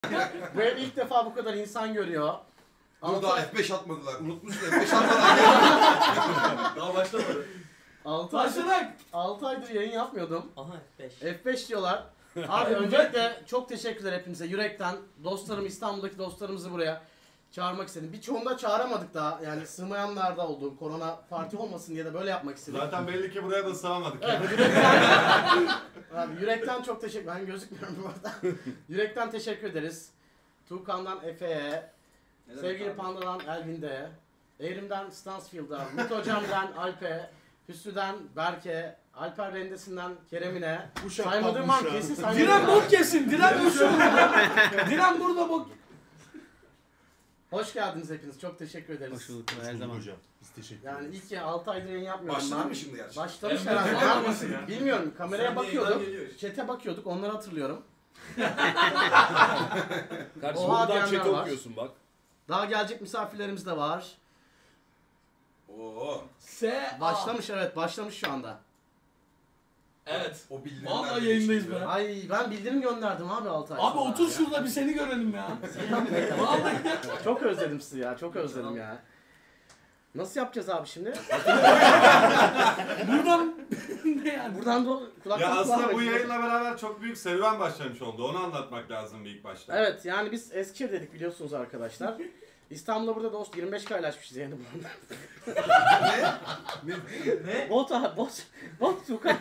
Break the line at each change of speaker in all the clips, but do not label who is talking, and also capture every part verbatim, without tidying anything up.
Bu ev ilk defa bu kadar insan görüyor.
Dur daha F beş atmadılar. Unutmuşsun F beş atmadılar.
Daha başlamadı.
altı aydır, altı aydır yayın yapmıyordum.
Aha F beş.
F beş diyorlar. Abi öncelikle çok teşekkürler hepinize yürekten. Dostlarım, İstanbul'daki dostlarımızı buraya çağırmak istedim. Birçoğunu da çağıramadık daha. Yani sığmayanlar da oldu. Korona parti olmasın diye de böyle yapmak istedim.
Zaten belli ki buraya da sığamadık.
Evet, yürekten, abi, yürekten çok teşekkür. Ben gözükmüyorum bu arada. Yürekten teşekkür ederiz. Tuğkan'dan Efe'ye, sevgili Panda'dan Elvin'de, Evrim'den Stansfield'a, Mut Hocam'dan Alp'e, Hüsnü'den Berke, Alper Rendesi'nden Kerem'ine, saymadığım var kesin saymadığım.
Diren bok kesin, Diren burada. Diren burada bok.
Hoş geldiniz hepiniz, çok teşekkür ederiz.
Hoş bulduk her zaman.
Hocam. Biz teşekkür
Yani ilk ya altı aydır yayın yapmıyorum
Başladı
ben.
mı şimdi gerçi?
Başlamış
Evet,
herhalde.
evet,
Ben
evet.
bilmiyorum, kameraya
Sen de
bakıyorduk,
yayından geliyor işte.
chat'e bakıyorduk, onları hatırlıyorum.
Kardeşim
Oha
buradan
diyenler
chat'e
var.
okuyorsun bak.
Daha gelecek misafirlerimiz de var.
Oo.
S.
Başlamış evet, başlamış şu anda.
Evet.
O bildirimler
Vallahi
de
yayındayız
çıkıyor.
be.
Ay ben bildirim gönderdim abi altı ay
Abi
sonra
otur
ya.
şurada bir seni görelim ya. Vallahi.
Çok özledim sizi ya, çok özledim ya. Nasıl yapacağız abi şimdi?
Buradan ne yani?
Buradan da kulaktan
Ya aslında
kulağa
bu
bakıyoruz.
yayınla beraber çok büyük serüven başlamış oldu. Onu anlatmak lazım ilk başta.
Evet yani biz Eskişehir dedik biliyorsunuz arkadaşlar. İstanbul'da burada dost yirmi beş kaylaşmışız yani bu anda.
Ne?
Ne?
Bot abi bot. Bot Tukan.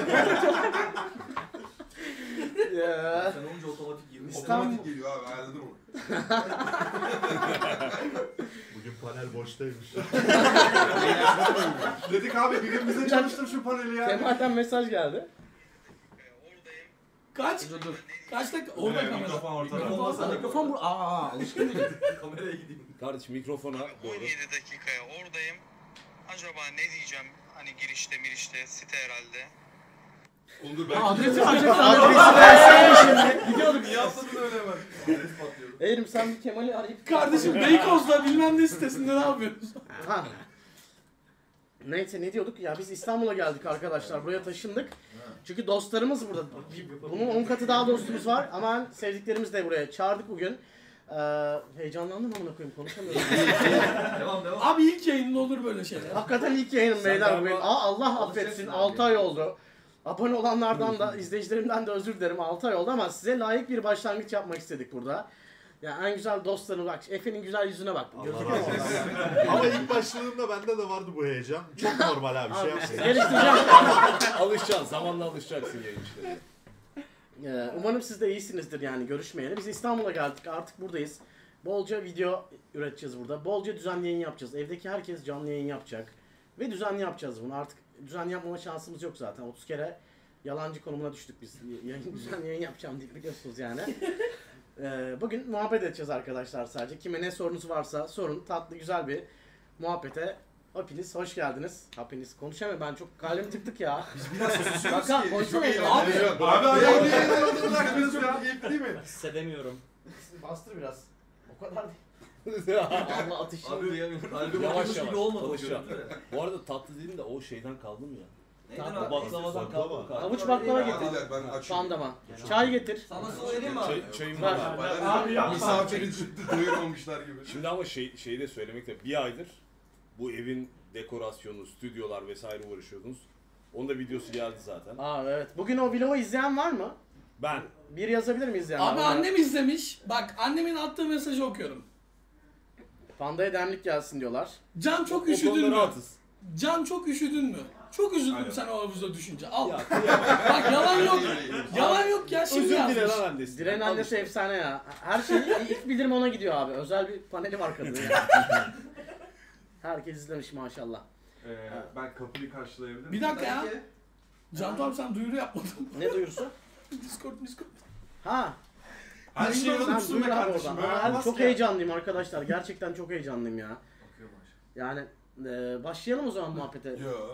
Ya.
Sen olunca otomatik girmiş.
İstanbul-
Otomatik geliyor abi ayarladım onu.
Bugün panel boştaymış. Dedik abi birimize çalıştır şu paneli ya.
Kemal'den mesaj geldi.
Kaç?
Dur dur.
Kaç dakika? Orada
Evet,
kamera.
mikrofon ortada.
Mikrofon
Aa,
ortada.
mikrofon bu. Aa alışkın değilim.
Kameraya gideyim.
Kardeşim mikrofona
on
doğru.
yedi dakikaya oradayım. Acaba ne diyeceğim? Hani girişte mirişte site herhalde.
Onu dur
Aa,
belki.
adresi vereceksin. Adresi versene şimdi. Gidiyorduk.
Niye atladın öyle hemen? Adres patlıyor.
Eğrim sen bir Kemal'i arayıp...
Kardeşim Beykoz'da bilmem ne sitesinde ne yapıyorsun?
Ha. Neyse ne diyorduk ya biz İstanbul'a geldik arkadaşlar buraya taşındık. Çünkü dostlarımız burada. Bunun on katı daha dostumuz var ama sevdiklerimiz de buraya çağırdık bugün. Ee, heyecanlandım amına koyayım konuşamıyorum.
Devam devam.
Abi ilk yayında olur böyle şeyler.
Hakikaten ilk yayınım
Sen
beyler
galiba
bugün. Aa Allah affetsin
alışacaksın abi.
altı ay oldu. Abone olanlardan da izleyicilerimden de özür dilerim altı ay oldu ama size layık bir başlangıç yapmak istedik burada. Yani en güzel dostlarına bak. Efe'nin güzel yüzüne bak. Gözüküyor mu oradan?
Ama ilk başladığımda bende de vardı bu heyecan. Çok normal abi şey
Abi,
yapmayın.
geliştireceğim.
Alışacaksın, zamanla alışacaksın yayın işlerine.
Ee, umarım siz de iyisinizdir yani görüşmeyeli. Biz İstanbul'a geldik artık buradayız. Bolca video üreteceğiz burada. Bolca düzenli yayın yapacağız. Evdeki herkes canlı yayın yapacak. Ve düzenli yapacağız bunu. Artık düzenli yapmama şansımız yok zaten. otuz kere yalancı konumuna düştük biz. Yayın, düzenli yayın yapacağım diye biliyorsunuz yani. Ee, bugün muhabbet edeceğiz arkadaşlar sadece. Kime ne sorunuz varsa sorun. Tatlı güzel bir muhabbete. Hepiniz hoş geldiniz. Hepiniz konuşamıyorum ben çok kalbim tıktık ya.
Biz biraz susuyoruz
Kanka
ki.
konuşsana
Çok
ya.
eğlenceli.
Abi abi abi yayınlarımızı bıraktınız ya. Keyifli değil mi?
Hissedemiyorum.
Bastır biraz. O kadar değil. Allah ateşini.
Abi duyamıyorum. Kalbim
Yavaş
atıyormuş
yavaş,
gibi olmadı o
alışacağım.
görüntü de.
Bu arada tatlı dedin de o şeyden kaldım ya.
Neyden
Tatlı
abi?
Baklavadan kaldım. kaldım.
Havuç baklava getir.
Beyler, ben açıyorum.
Pandama. Çay getir.
Sana söyleyeyim mi abi?
Çay, çayım
Ver.
var.
Abi ya. Misafirin sütlü doyurmamışlar gibi.
Şimdi ama şey, şeyi de söylemekte bir aydır bu evin dekorasyonu, stüdyolar vesaire uğraşıyordunuz. Onun da videosu geldi zaten.
Aa evet. Bugün o vlogu izleyen var mı?
Ben.
Bir yazabilir mi izleyen?
Abi
var mı?
annem izlemiş. Bak annemin attığı mesajı okuyorum.
Pandaya demlik gelsin diyorlar.
Can çok
O
üşüdün
konuda
mü?
rahatız.
Can çok üşüdün mü? Çok üzüldüm
Aynen.
sen o havuza düşünce. Al.
Ya,
Bak yalan yok. Yalan yok ya şimdi
özür dile
yazmış.
lan annesi.
Diren annesi efsane ya. Her şey ilk bildirim ona gidiyor abi. Özel bir paneli var kadının ya. Herkes izlemiş maşallah.
Ee, ben kapıyı karşılayabilirim.
Bir dakika ya.
Belki.
Can abi sen duyuru yapmadın.
Ne duyurusu?
Discord, Discord.
Ha.
Her şeyi
Sen
unutmuşsun
duyur
be
abi
kardeşim.
oradan.
Böyle
Ha,
olmaz
çok
ki.
heyecanlıyım arkadaşlar. Gerçekten çok heyecanlıyım ya.
Bakıyor maşallah.
Yani e, başlayalım o zaman muhabbete.
Yo.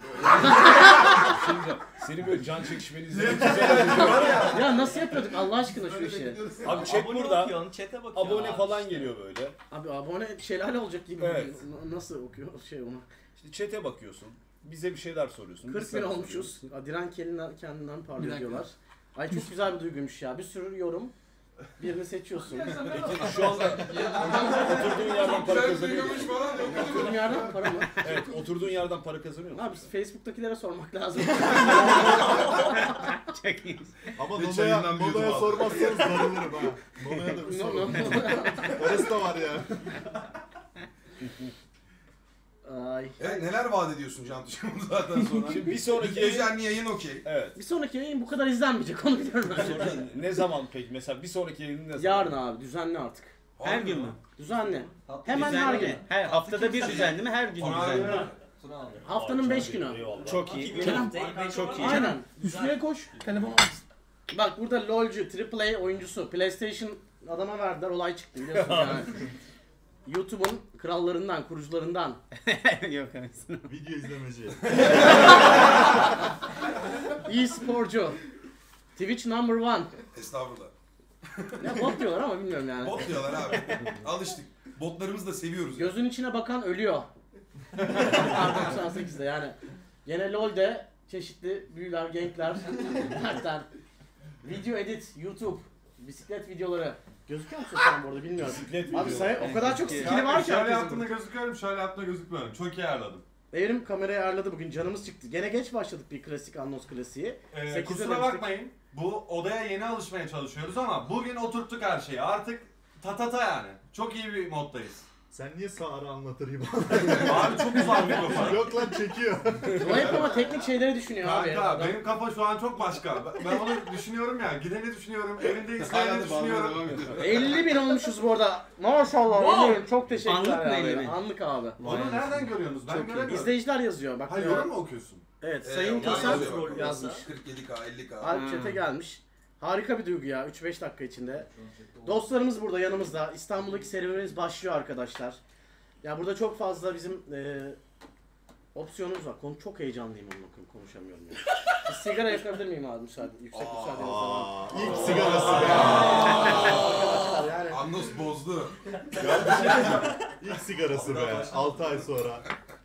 Şimdi senin böyle can çekişmeni izlemek
Ya nasıl yapıyorduk Allah aşkına şu işi?
Abi chat
Abone
burada.
okuyorsun, chat'e bakıyorsun
Abone
abi
falan
işte.
geliyor böyle.
Abi abone şelale olacak gibi.
Evet.
N- Nasıl okuyor şey onu?
İşte chat'e bakıyorsun. Bize bir şeyler soruyorsun. biz
kırk bin
sana
olmuşuz.
soruyoruz.
Diren kendinden, kendinden
Bir
parlıyor
dakika.
diyorlar. Ay çok güzel bir duyguymuş ya. Bir sürü yorum. Birini seçiyorsun.
Peki şu anda oturduğun yerden para kazanıyor musun?
Duymamış falan yok.
Oturduğun yerden para mı?
Evet, oturduğun yerden para kazanıyor musun?
Abi Facebook'takilere sormak lazım.
Çok iyi.
Ama
Ve
Nono'ya,
çayından bir yudum
Nono'ya
al.
sormazsanız darılırım ha. Nono'ya da bir
No,
sorun.
no.
Orası da var ya.
Ay.
Evet neler vaat ediyorsun Cantucuğum zaten sonra?
Şimdi bir sonraki yayın...
Düzenli yayın okey.
Evet.
Bir sonraki yayın bu kadar izlenmeyecek onu biliyorum ben.
Sonra ne zaman peki? Mesela bir sonraki yayının ne zaman?
Yarın abi düzenli artık.
Her gün mü?
Düzenli. Hemen her
Düzenli
gün.
mi? Her haftada bir düzenli mi? Her gün düzenli mi?
Tuna abi.
Haftanın beş günü.
Eyvallah.
Çok iyi.
Kerem,
Çok iyi.
Aynen.
Üstüne koş. Telefon almışsın.
Bak burada LoL'cu, triple A oyuncusu, PlayStation adama verdiler olay çıktı biliyorsun yani. YouTube'un krallarından, kurucularından.
Yok anasını.
Video izlemeci.
E-sporcu. Twitch number one.
Estağfurullah.
Ne bot diyorlar ama bilmiyorum yani.
Bot diyorlar abi. Alıştık. Botlarımızı da seviyoruz.
Gözün içine bakan ölüyor. doksan sekizde yani. Gene LoL'de çeşitli büyüler, gankler. Hatta video edit, YouTube, bisiklet videoları. Gözüküyor musun sen bu arada bilmiyorum.
Bisiklet
Abi
video.
say o kadar çok skill'i var ki
Şöyle
herkesin.
yaptığında gözüküyorum, şöyle yaptığında gözükmüyorum. Çok iyi ayarladım.
Evrim kamerayı ayarladı bugün canımız çıktı. Gene geç başladık bir klasik Annos klasiği.
Ee,
sekizde
kusura
demiştik.
bakmayın. Bu odaya yeni alışmaya çalışıyoruz ama bugün oturttuk her şeyi. Artık tatata yani. Çok iyi bir moddayız.
Sen niye sağırı anlatır gibi?
Abi çok uzak mikrofon.
Yok lan çekiyor.
O hep ama teknik şeyleri düşünüyor abi.
Kanka
Adam-
benim kafa şu an çok başka. Ben onu düşünüyorum ya. Gideni düşünüyorum. Evinde izleyeni düşünüyorum.
elli bin olmuşuz bu arada. Maşallah.
Wow.
elli bin. Çok teşekkürler
Anlık mı
abi.
elli bin?
Anlık abi.
Onu nereden görüyorsunuz? Ben
Çok iyi.
göremiyorum.
İzleyiciler yazıyor. Bak.
Ha
e,
yorum mu okuyorsun?
Evet.
Ee,
Sayın
onlar
Kösel
yazıyor bak.
yazmış.
kırk yedi K, elli K.
Alp chat'e gelmiş. Harika bir duygu ya. üç beş dakika içinde. Dostlarımız burada yanımızda. İstanbul'daki serüvenimiz başlıyor arkadaşlar. Ya burada çok fazla bizim e, opsiyonumuz var. Konu çok heyecanlıyım onun bakın konuşamıyorum ya. Bir sigara yakabilir miyim abi müsaade? Yüksek müsaadenizle var.
Aa, ilk sigarası be.
Arkadaşlar yani.
Annos bozdu.
İlk sigarası be. altı ay sonra.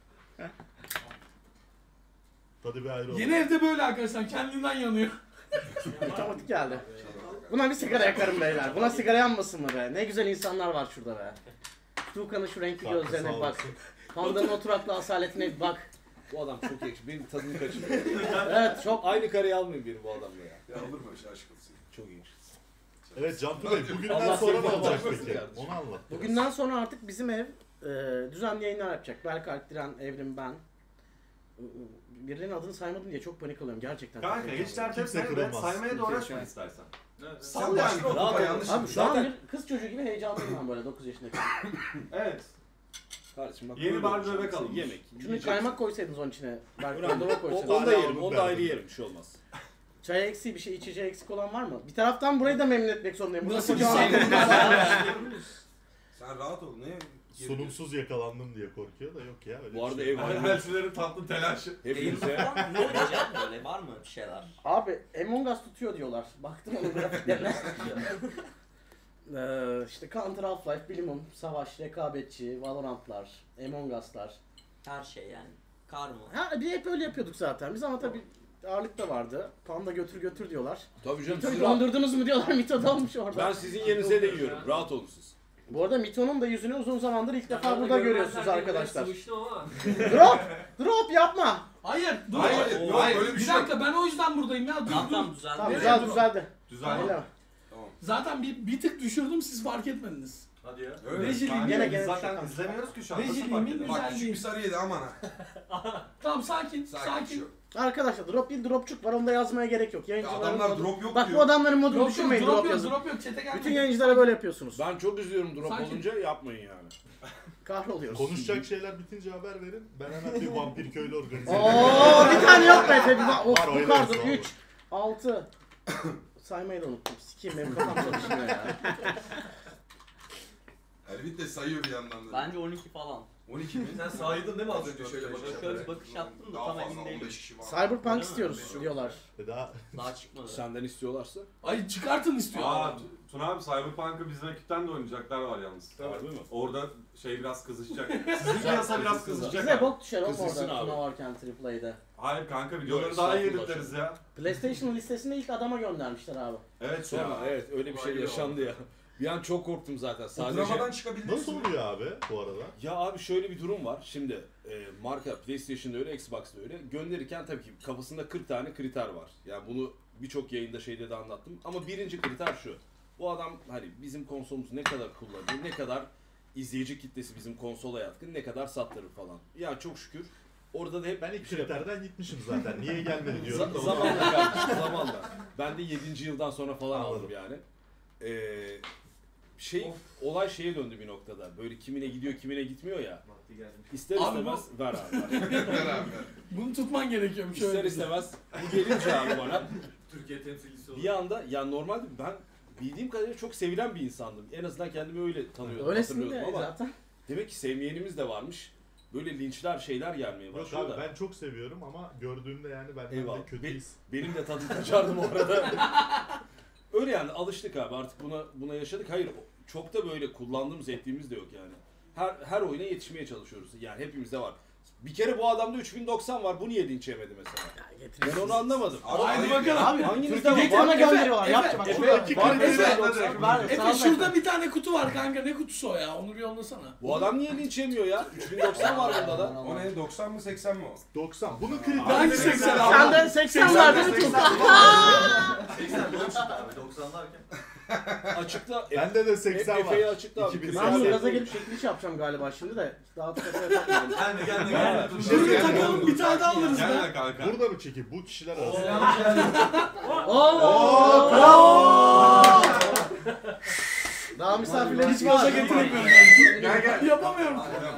Tadı bir ayrı oldu.
Yeni evde böyle arkadaşlar kendinden yanıyor.
Otomatik geldi. Buna bir sigara yakarım beyler. Buna sigara yanmasın mı be? Ne güzel insanlar var şurada be. Tuğkan'ın şu renkli
Tatlı,
gözlerine
sağ
bak.
olasın.
Panda'nın oturaklı asaletine bir bak.
Bu adam çok yakışıklı. Benim tadını kaçırıyor.
Evet çok.
Aynı kareyi almayın biri bu adamla ya.
Ya olur mu öyle aşk olsun?
Çok iyi.
Evet Cantu Bey bugünden
Allah
sonra ne
sevdiğine
olacak
bakmasın
peki?
kardeşim.
Onu anlat. biraz.
Bugünden sonra artık bizim ev e, düzenli yayınlar yapacak. Berkay, Diren, Evrim, ben. Birilerinin adını saymadım diye çok panik oluyorum gerçekten.
Kanka hiç dert
Kimse
etme.
kırılmaz.
Saymaya da uğraşma istersen.
Sen başka
Rahat
okupa
ol.
yanlış.
Abi şu
Zaten-
an bir kız çocuğu gibi heyecanlıyım ben böyle dokuz yaşındaki.
Evet.
Kardeşim bak.
Yeni
böyle
bar
olacak.
bebek alınmış.
Yemek.
Şunu
yiyeceksin.
kaymak koysaydınız onun içine. Belki
Önemli.
dondurma
O-
koysaydınız.
Onu da
Hala
yerim.
onu
Onu da ayrı
beğendim.
yerim. Bir şey olmaz.
Çay eksiği bir şey, içeceği eksik olan var mı? Bir taraftan burayı da memnun etmek zorundayım. Burada
Nasıl bir
kocaman-
şey?
Sen rahat ol. Ne?
Sunumsuz yakalandım diye korkuyor da yok ya. Öyle
Bu arada
bir şey.
ev
Elçilerin tatlı telaşı.
hepinize
Ne oynayacak böyle? Var mı bir şeyler?
Abi Among Us tutuyor diyorlar. Baktım onun grafiklerine. ee, işte Counter, Half-Life, Bilimum, Savaş, Rekabetçi, Valorant'lar, Among Us'lar.
Her şey yani. Kar mı?
Ha bir hep öyle yapıyorduk zaten. Biz ama tabii ağırlık da vardı. Panda götür götür diyorlar.
Tabii canım.
Mito'yu
siz rahat-
dondurdunuz mu diyorlar. Mito da olmuş orada.
Ben sizin yerinize de yiyorum. Rahat olun siz.
Bu arada Mito'nun da yüzünü uzun zamandır ilk defa burada görüyorsunuz arkadaşlar.
Sıvıştım ama.
Drop! Drop yapma!
Hayır dur.
Hayır, yok
Hayır,
öyle bir
Bir
şey yok.
dakika ben o yüzden buradayım ya. Dur dur.
Tamam düzeldi.
Tamam
Nereye
güzel
drop?
düzeldi.
Güzel.
Öyle.
Tamam.
Zaten bir, bir tık düşürdüm siz fark etmediniz.
Hadi ya.
Öyle.
Rejiliğim
Gene
Gene
gene
biz zaten
çok-
izlemiyoruz ki şu an. Nasıl
Rejiliğimin
fark eder?
Bak küçük
güzelliği.
bir sarı yedi aman ha.
Tamam sakin
Sakin,
sakin.
şu.
Arkadaşlar drop değil dropçuk var onu da yazmaya gerek yok.
Ya
Yayıncıların
adamlar
modu-
drop yok
Bak
diyor.
bu adamların modunu
Drop yok
düşünmeyin
drop
drop
yok
yazın.
drop yok çete gelmeyin.
Bütün yayıncılara böyle yapıyorsunuz.
Ben çok üzülüyorum drop
Sakin.
olunca yapmayın yani.
Kahroluyoruz.
Konuşacak şeyler bitince haber verin. Ben hemen bir vampir köylü organize edeyim.
Oo bir tane yok be Efe. Bir bak. Of
Var,
bu
oynarız,
kadar.
vallahi.
üç, altı. Saymayı da unuttum. Sikiyim benim kafam çalışmıyor ya.
Elbit de sayıyor bir yandan da.
Bence on iki falan.
on iki mi?
Sen saydın değil mi az
önce?
Şöyle
Şöyle
şöyle
bakış
bakış yaptın da
Daha
tam
fazla
emin
on
değilim.
beş kişi var.
Cyberpunk
Öyle mi?
istiyoruz diyorlar.
E Daha
Daha çıkmadı.
Senden istiyorlarsa.
Ay çıkartın istiyor.
Aa, Tuna abi Cyberpunk'ı bizim ekipten de oynayacaklar var yalnız.
Harbi mi?
Orada şey biraz kızışacak. Sizin piyasa biraz kızışacak.
Bize
abi.
bok düşer oğlum
Kızılsın
orada
abi.
Tuna varken Triple A'de.
Hayır kanka videoları
Yok,
daha iyi
estağfurullah.
editleriz ya.
PlayStation listesinde ilk adama göndermişler abi.
Evet
Sonra
ya.
evet öyle bir şey yaşandı ya. Bir an çok korktum zaten. Sadece
Oturamadan çıkabildiniz
Nasıl
mi?
oluyor abi bu arada?
ya abi şöyle bir durum var. Şimdi e, marka PlayStation'da öyle, Xbox'da öyle. Gönderirken tabii ki kafasında kırk tane kriter var. Yani bunu birçok yayında şeyde de anlattım. Ama birinci kriter şu. Bu adam hani bizim konsolumuzu ne kadar kullanıyor, ne kadar izleyici kitlesi bizim konsola yatkın, ne kadar sattırır falan. Ya çok şükür orada da hep
Ben ilk
bir şey
kriterden gitmişim zaten. Niye gelmedi diyorum.
Z-
da o
zamanla kardeşim, zamanla. Ben de yedinci yıldan sonra falan
Anladım.
aldım yani. Ee, şey olay şeye döndü bir noktada. Böyle kimine gidiyor, kimine gitmiyor ya. İster
Abi
istemez ver abi. ver.
Beraber.
Bunu tutman gerekiyormuş
İster
öyle.
istemez bu gelince abi bana
Türkiye temsilcisi
bir anda ya normalde ben bildiğim kadarıyla çok sevilen bir insandım. En azından kendimi öyle tanıyordum,
Öylesin de
hatırlıyordum ama
zaten.
demek ki sevmeyenimiz de varmış. Böyle linçler şeyler gelmeye
Yok
başlıyor
abi
da.
ben çok seviyorum ama gördüğümde yani benden
Eyvallah.
de kötü
Be-
his.
Benim de tadım kaçardım o arada. Öyle yani alıştık abi artık buna buna yaşadık. Hayır çok da böyle kullandığımız ettiğimiz de yok yani. Her her oyuna yetişmeye çalışıyoruz. Yani hepimizde var. Bir kere bu adamda üç bin doksan var. Bu niye linç yemedi mesela? Ben onu anlamadım.
Abi,
Haydi
ayıp
bakalım.
ya.
Abi
Hanginizde var?
getirme
Var.
gönderiyorlar.
Efe,
Yapma bak.
Efe,
şurada.
iki
Var,
kriteri
Efe,
var.
doksan, var. Sağ
Efe
ol
şurada
Efe.
bir tane kutu var kanka. Ne kutusu o ya? Onu bir yollasana.
Bu adam niye linç yemiyor ya? üç bin doksan var bunda da.
O ne doksan mı seksen mi o?
doksan. Bunun kriteri
Hangi seksen abi?
Sen de seksen var değil mi Tuğkan?
Açıkla.
Bende de seksen var.
Efe'yi açıkla abi.
iki bin
Ben bunu
seksen.
gaza gelip çekiliş yapacağım galiba şimdi de. Daha kafaya takmayalım.
Gelme gelme
gelme.
Şurada takalım bir tane daha alırız
Gelme
lan.
kanka.
Burada mı çekip bu kişiler arasında?
Oo! Bravo! Daha misafirler hiç gaza getiremiyorum.
Gel gel.
Yapamıyorum.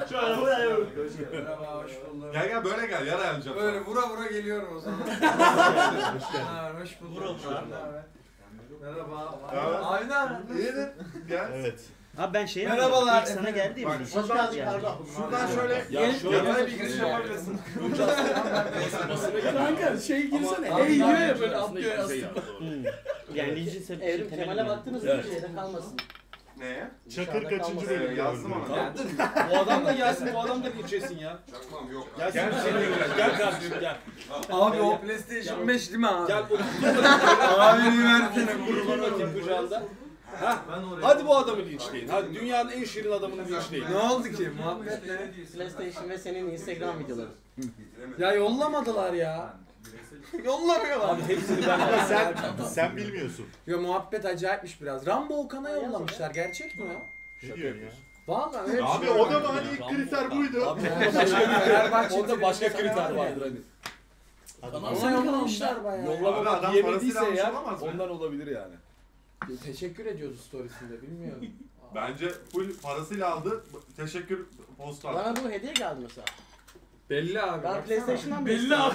Merhaba, hoş bulduk.
Gel gel böyle gel yer ayarlayacağım.
Böyle vura vura geliyorum o zaman.
Hoş geldin.
Ha, hoş bulduk. Vura vura. Merhaba.
Evet.
Aynen.
İyidir. Gel.
Evet.
Abi ben şey
Merhabalar
ilk sana geldi ya.
Bak,
bu linç.
Hoş geldin
Yani.
Kardo.
Şuradan şöyle
Ya
Gelin,
şöyle
yatay bir giriş yapabilirsin.
basına geliyor.
Kanka şey girsene.
Ama-
Hey diyor ya
Ama-
böyle
Ama-
atlıyor ya.
Bize yaptı doğru.
Hmm. Yani lincin sebebi
Evrim Kemal'e baktınız mı?
Evet.
Şeyde kalmasın.
Neye?
Çakır
Dışarıda
kaçıncı
kalmasın.
bölüm
Yazdım
gördün?
ama.
Tamam. Bu adam da gelsin, bu adam da linç etsin ya.
Çakmam yok.
Gel gel gel kardeşim gel.
Abi o PlayStation beş değil mi abi?
Gel otur.
Abi bir versene.
Kurban atayım kucağında. Hah. Hadi bu adamı linçleyin. Hadi dünyanın en şirin adamını linçleyin.
Ne oldu ki? Muhabbet ne?
PlayStation ve senin Instagram videoları.
Ya yollamadılar ya. Yollamıyorlar.
Abi hepsini ben
Ama sen, sen bilmiyorsun.
Ya muhabbet acayipmiş biraz. Rambo Okan'a yollamışlar. Gerçek mi o?
Ne diyorsun ya?
Vallahi öyle bir
Abi
şey
o da
var.
mı hani ilk kriter buydu?
Abi onda başka bir
Fenerbahçe
onda başka
tribünde
kriter
falan
vardır hani.
Bana sen yollamışlar bayağı.
Abi
Yollamamak
adam
diyemediyse
parasıyla
eğer
almış olamaz mı?
ondan olabilir yani.
Teşekkür ediyoruz storiesinde bilmiyorum.
Bence full parasıyla aldı. Teşekkür postu attı.
Bana bu hediye geldi mesela.
Belli abi.
Ben
baksana.
PlayStation'dan
Belli
besliyorum.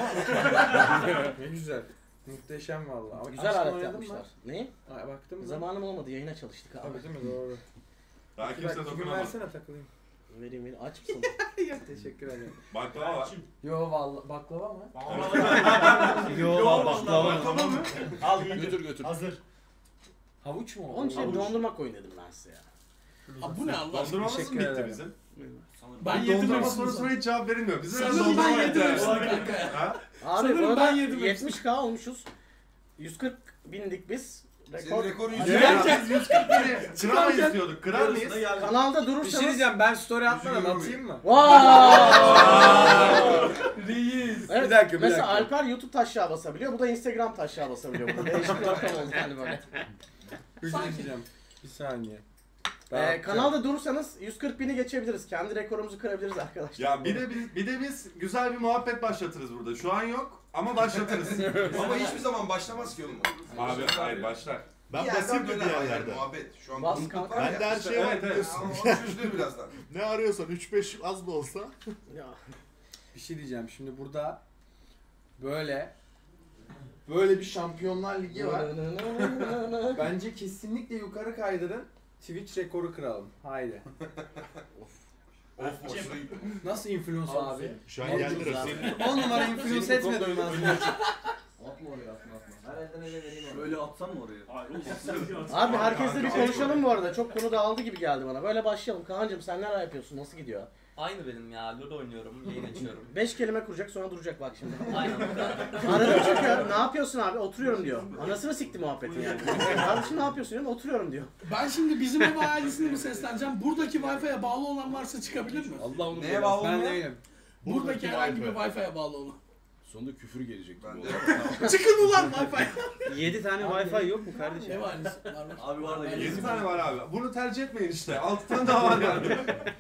Ne güzel. Muhteşem valla. Ama
Güzel
aşkın
alet
oynadın
yapmışlar.
mı?
Ne?
Ay, baktım mı?
Zamanım olmadı yayına çalıştık abi.
Tabii değil mi? Doğru.
Daha
İki
kimse
dakika gün
dokunamaz.
versene takılayım.
Vereyim vereyim. Aç mısın?
Yok teşekkür ederim.
Baklava var.
Yo valla baklava mı?
Yo baklava.
Baklava mı?
Al götür götür.
Hazır.
Havuç mu?
Onun için dondurma koyun dedim ben size ya.
Abi bu ne Allah aşkına?
Dondurmamız mı
Teşekkür
bitti
ederim.
bizim?
Ben
Dondurma
yedim
sorusuna hiç cevap verilmiyor. Bize
Sanırım
dondurma
ben yedim
yeter.
hepsini kanka ya.
Ha?
Abi
Sanırım
bu arada
ben yedim
yetmiş bin olmuşuz. yüz kırk bindik biz.
Senin
Rekor.
rekorun
Evet,
yüzde.
biz yüz kırk bini kıramayız istiyorduk. Kırar mıyız?
Kanalda
Bir şey
durursanız.
diyeceğim ben story atmadan
Yüzüğü
atayım mı?
Vaaay!
Reis.
Evet,
Bir dakika bir
mesela
dakika.
Alper YouTube taşağı basabiliyor. Bu da Instagram taşağı basabiliyor. Bu değişik bir ortam oldu yani böyle.
Bir şey diyeceğim. Bir saniye.
Ee, kanalda durursanız yüz kırk bini geçebiliriz. Kendi rekorumuzu kırabiliriz arkadaşlar.
Ya bir de biz, bir de biz güzel bir muhabbet başlatırız burada. Şu an yok ama başlatırız.
Ama hiçbir zaman başlamaz ki oğlum o.
Abi hayır başlar.
Ben
Bir yerden
basayım mı
döner
bir
hayır,
yerlerde?
Muhabbet. Şu an
Bas
konukluk
kanka.
var ya.
Bende her
İşte
şey var
evet, evet.
biliyorsun.
Ama o çözülür birazdan.
Ne arıyorsan üç beş az da olsa.
Ya.
Bir şey diyeceğim. Şimdi burada böyle böyle bir Şampiyonlar Ligi var. Bence kesinlikle yukarı kaydırın. Twitch rekoru kıralım. Haydi.
Of boşuna
Nasıl influence abi?
Şu an
Abi,
geldi
güzel.
resim.
on numara influence etmedim ben.
Atma oraya atma atma. Her elden ele vereyim onu.
Böyle atsam mı oraya?
Abi herkesle bir konuşalım bu arada. Çok konu dağıldı gibi geldi bana. Böyle başlayalım. Kaan'cığım sen neler yapıyorsun? Nasıl gidiyor?
Aynı benim ya. Lolo oynuyorum, yayın açıyorum.
Beş kelime kuracak sonra duracak bak şimdi.
Aynen bu kadar.
Aradım çünkü ne yapıyorsun abi? Oturuyorum diyor. Anasını sikti muhabbetin yani. Kardeşim ne yapıyorsun diyorum. Oturuyorum diyor.
Ben şimdi bizim ev ailesine mi sesleneceğim? Buradaki Wi-Fi'ye bağlı olan varsa çıkabilir mi?
Allah onu
Neye bağlı
Ben
olmuyor?
değilim.
Buradaki herhangi bir Wi-Fi'ye bağlı olan.
Sonunda küfür gelecek.
Ben
bu
de.
arada.
Çıkın ulan Wi-Fi.
yedi tane Wi-Fi yok mu kardeşim?
Ev ailesi var mı?
Abi var da
yedi tane var abi. Bunu tercih etmeyin işte. altı tane daha var yani.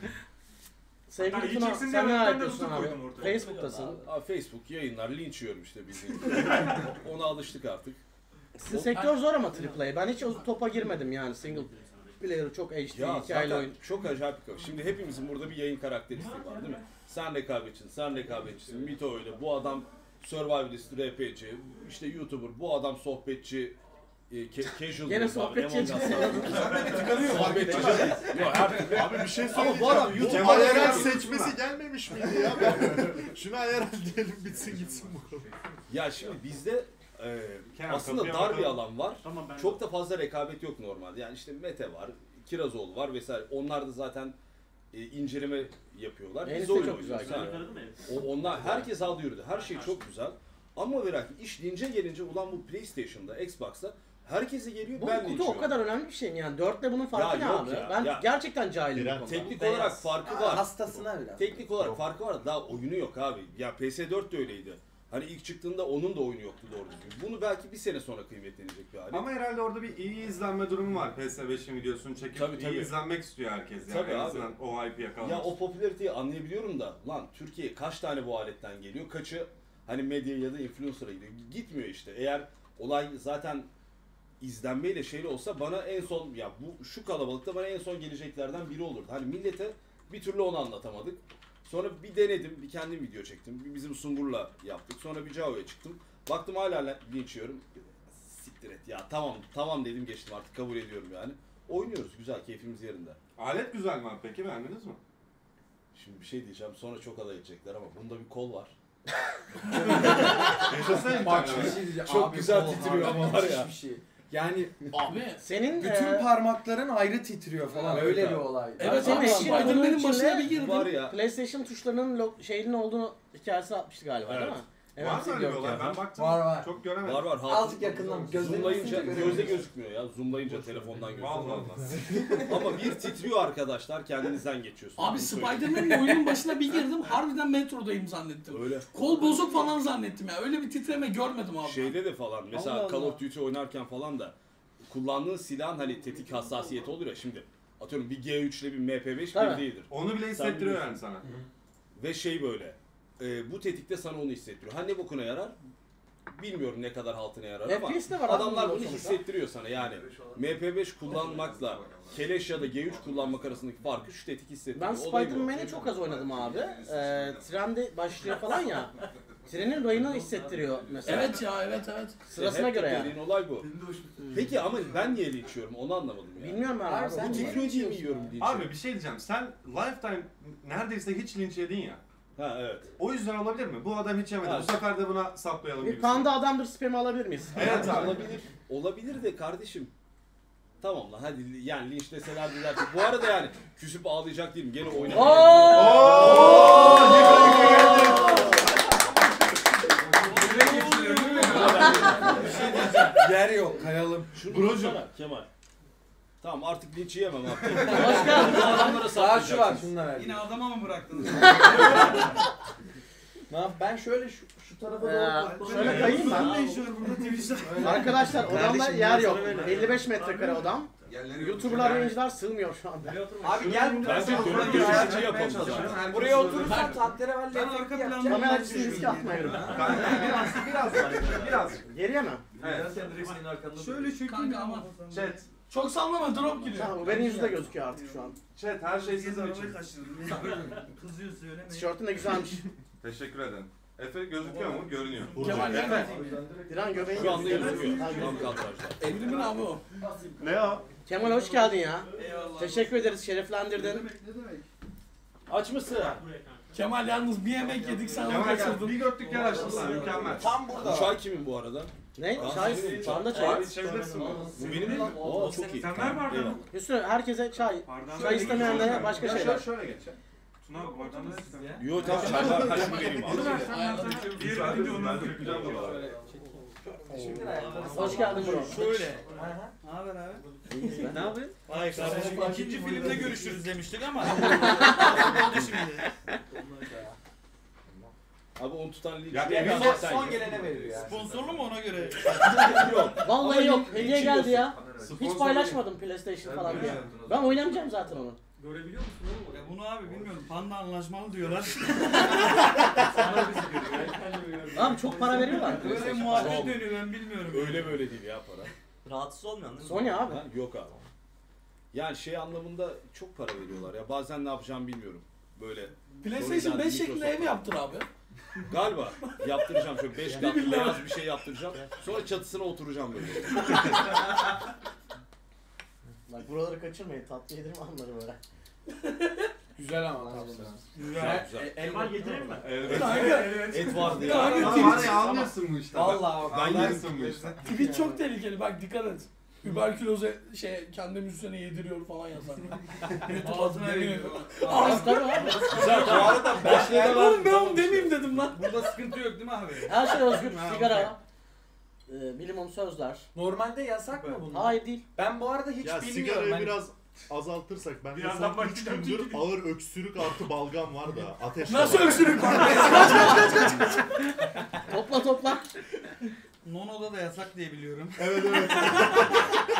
Sevgili
Hatta
Tuna
yiyeceksin
sen
diye
ne
ben de
yapıyorsun
tutup
abi?
koydum ortaya.
Facebook'tasın.
Abi Facebook yayınlar, linç yiyorum işte bildiğin. Ona alıştık artık.
Sizin sektör zor ama Triple A. Ben hiç o topa girmedim yani single player çok H D
Ya
hikayeli
zaten
oyun.
çok acayip bir konu. Şimdi hepimizin burada bir yayın karakteristiği var değil mi? Sen rekabetçisin, sen rekabetçisin, Mito öyle, bu adam survivalist, R P G, işte YouTuber, bu adam sohbetçi, e, ke- casual.
Gene
abi,
sohbetçi.
Among Us'ta.
Sen beni tıkanıyor fark
Sohbetçi.
ettin.
Yok, her-
Abi bir şey
Ama
söyleyeceğim.
bu adam YouTube
Kemal
ayarı
Eren
yapıyor.
seçmesi gelmemiş miydi ya? Ben- Şuna ayar diyelim bitsin gitsin bu.
Ya şimdi bizde e,
Kenan,
aslında
kapıya
dar bir
bakalım.
alan var.
Tamam ben
Çok da fazla rekabet yok normalde. Yani işte Mete var, Kirazoğlu var vesaire. Onlar da zaten e, inceleme yapıyorlar. Biz
Enişte
oyun
çok güzel.
oynuyoruz. Ha.
Yıkadın mı?
O, onlar herkes aldı yürüdü. Her şey çok güzel. Ama ve lakin iş lince gelince ulan bu PlayStation'da, Xbox'ta herkese geliyor
Bu
ben
kutu
linçiyorum.
o kadar önemli bir şey mi yani? Dörtle bunun farkı
Ya
ne
yok
abi?
ya,
Ben
ya.
gerçekten cahilim bu
Birer
konuda.
Teknik
Beyaz.
olarak farkı var.
Hastasına biraz.
Teknik olarak farkı var. Daha oyunu yok abi. Ya P S dört de öyleydi. Hani ilk çıktığında onun da oyunu yoktu doğru düzgün. Bunu belki bir sene sonra kıymetlenecek bir hali.
Ama herhalde orada bir iyi izlenme durumu var. P S beşin videosunu çekip
Tabii,
iyi
tabii.
izlenmek istiyor herkes yani.
Tabii
en
abi.
azından o hype'ı yakalamak.
Ya o popülariteyi anlayabiliyorum da lan Türkiye kaç tane bu aletten geliyor? Kaçı hani medya ya da influencer'a gidiyor? Gitmiyor işte. Eğer olay zaten izlenmeyle şeyle olsa bana en son ya bu şu kalabalıkta bana en son geleceklerden biri olurdu. Hani millete bir türlü onu anlatamadık. Sonra bir denedim, bir kendim video çektim. Bir bizim Sungur'la yaptık. Sonra bir Cao'ya çıktım. Baktım hala linç yiyorum. Siktir et ya tamam tamam dedim geçtim artık kabul ediyorum yani. Oynuyoruz güzel keyfimiz yerinde.
Alet güzel mi abi peki, beğendiniz mi?
Şimdi bir şey diyeceğim sonra çok alay edecekler ama bunda bir kol var.
Yaşasayım
Bak
tane.
bir şey diyeceğim.
Çok
Abi,
güzel
kol
titriyor
harbi
ama var
müthiş
ya.
bir şey. Yani
Abi.
Senin
bütün
e,
parmakların ayrı titriyor falan.
Evet
Öyle
abi.
bir olay.
Evet
senin
abi
eşin onun
Spider-Man'in
içinde
başına bir girdim.
Var ya.
PlayStation tuşlarının lo- şeyinin olduğunu hikayesi atmıştı galiba değil
Evet.
mi?
Var mı öyle bir
biliyorum
olay?
ki.
Ben baktım.
Var, var.
Çok göremedim.
Var var.
Azıcık yakından, gözlerini
Zoomlayınca
ısınca
gözde
görüyorsun.
gözükmüyor ya. Zoomlayınca telefondan gözüküyor.
Allah Allah.
Ama bir titriyor arkadaşlar kendinizden geçiyorsunuz.
Abi
Bunu söyleyeyim.
Spider-Man'in oyunun başına bir girdim. Harbiden metrodayım zannettim.
Öyle.
Kol bozuk falan zannettim ya. Öyle bir titreme görmedim abi.
Şeyde de falan mesela
Allah
Call
Allah.
of Duty oynarken falan da kullandığın silahın hani tetik hassasiyeti olur ya şimdi. Atıyorum bir G üç ile bir M P beş
Tabii.
bir değildir.
Onu bile hissettiriyor yani sana.
Ve şey böyle. E, bu tetikte sana onu hissettiriyor. Ha ne bokuna yarar? Bilmiyorum ne kadar haltına yarar ama
F P S de var abi
adamlar
bunun
bunu
sonuçta.
hissettiriyor sana yani. M P beş kullanmakla Keleş ya da G üç kullanmak arasındaki farkı şu tetik hissettiriyor.
Ben
Olay bu.
Spider-Man'i çok az oynadım abi. Ee, trende başlıyor falan ya. Trenin rayını hissettiriyor mesela.
Evet ya evet evet.
Sırasına
Hep
göre yani.
dediğin olay bu. Peki ama ben niye linçiyorum onu anlamadım yani.
Bilmiyorum ben
Abi
abi.
sen
Bu
niye
Titriyor diye mi yiyorum linçi?
Abi bir şey diyeceğim. Sen lifetime neredeyse hiç linç yedin ya.
Ha evet.
O yüzden olabilir mi? Bu adam hiç yemedi.
Ha.
Bu sefer de buna saplayalım
bir
gibi.
panda adamdır spam'i alabilir miyiz?
Evet abi.
Olabilir. Olabilir de kardeşim. Tamam lan hadi yani linçleseler diler ki bu arada yani küsüp ağlayacak değilim gene oynayacağım.
Ooo! Yıka yıka geldi.
Yer yok, kayalım.
Şunu
Brocum.
dursana, Kemal. Tamam artık linç yiyemem artık.
Hoş geldin.
Bu adamlara
Daha şu var,
saplayacaksın.
şunlar ver.
Yine adama mı bıraktınız?
Ne yap? Ben şöyle şu, şu tarafa
Ee,
doğru...
şöyle kayayım ben.
Ne işi var burada Twitch'te?
Arkadaşlar odamda
Kardeşim,
yer
bundan
yok.
sonra böyle.
elli beş metrekare odam.
Yerleri yok.
YouTuber'lar, yayıncılar sığmıyor şu anda.
Abi gel
Bence
buraya.
gönül görüşücü yapalım zaten.
Buraya oturursan tahterevalli
Ben
efekti
arka
yapacağım.
planda-
Kamera açısını riske atmayalım.
Biraz, biraz var. Biraz.
Geriye mi?
Evet.
Sen direkt senin arkanda
Şöyle çökün
Kanka
ya.
ama-
Chat.
Çok sallama drop giriyor.
Tamam bu benim yüzü de gözüküyor artık şu an.
Chat her şey
Siz
sizin
arabayı
için.
kaçırdın. Kızıyor söylemeyin.
Tişörtün de güzelmiş.
Teşekkür ederim. Efe gözüküyor mu? Görünüyor.
Kemal
Efe.
nerede?
Diren göbeğin
Şu anda
gözüküyor.
gözüküyor.
Ha,
Tam kadrajda.
Emrimin abi o.
Ne o?
Kemal hoş geldin ya.
Eyvallah.
Teşekkür ederiz, şereflendirdin.
Aç mısın?
Kemal yalnız bir yemek yedik sen onu
Kemal gel.
kaçırdın.
Bir götlük yer açmışsın. Mükemmel.
Tam burada.
Bu çay kimin bu arada?
Ne?
Aa,
Çay,
senin
şu anda
Abi
çay.
içebilirsin bunu.
Bu benim mi? Oo çok iyi.
Sen ver bardağını.
Eyvallah.
Hüsnü herkese çay.
Pardon.
Çay istemeyenlere başka
Ya
şeyler.
Şöyle, şöyle geç. ya. Tuna abi bardan da siz ya.
Yo tamam çaylar kaçını vereyim abi.
Diğer videonun
Hoş geldin bro.
Şöyle. Ne haber abi?
Ne yapıyorsun?
Vay kardeşim ikinci filmde görüşürüz demiştik ama. Oldu şimdi.
Abi onu tutan lig.
Ya
Ya,
evin
Son,
sen
son
ye.
gelene veriyor yani.
Sponsorlu mu ona göre?
Yok.
Vallahi
Ama
yok.
lig-
Hediye
lig
geldi
çiziyorsun.
ya. Hiç paylaşmadım PlayStation falan diye. Ben oynamayacağım zaten onu.
Görebiliyor musun oğlum? Ya bunu abi bilmiyorum. Panda anlaşmalı diyorlar.
Abi çok para veriyorlar.
Böyle muhabbet dönüyor ben bilmiyorum.
Öyle böyle değil ya para.
Rahatsız olmuyorsun değil mi?
Sony abi.
Ha, yok abi. Yani şey anlamında çok para veriyorlar ya. Bazen ne yapacağımı bilmiyorum. Böyle
PlayStation
Sony'den,
beş şeklinde ev
Microsoft'tan.
yaptır abi.
Galiba yaptıracağım şöyle beş katlı beyaz bir şey yaptıracağım. Sonra çatısına oturacağım böyle.
Bak buraları kaçırmayın. Tatlı yedirme anları böyle.
Güzel ama tatlı.
Güzel güzel.
Elman getireyim mi?
Et vardı ya.
Kanka
Ya
Twitch,
var ya anlıyorsun bu işte.
Valla
Ben yerim.
Anlarsın bu işte.
Twitch çok tehlikeli bak dikkat et. Überküloze şey kendi müzisyene yediriyor falan yazar. YouTube
Ağzına
adına
veriyor.
Ağzı
Tabii abi.
Güzel bu arada başlığı da
Oğlum ben onu demeyeyim dedim lan.
Burada sıkıntı yok değil mi abi?
Her şey özgür.
Ha,
Sigara. E, bilimum sözler.
Normalde yasak mı bunlar?
Hayır değil.
Ben bu arada hiç
Ya
bilmiyorum.
sigarayı
Ben...
biraz azaltırsak ben de
Birazdan
son üç
başlayacağım.
gündür ağır öksürük artı balgam var da ateş
Nasıl
var.
öksürük var?
Topla topla.
Nono'da da yasak diye biliyorum.
Evet evet.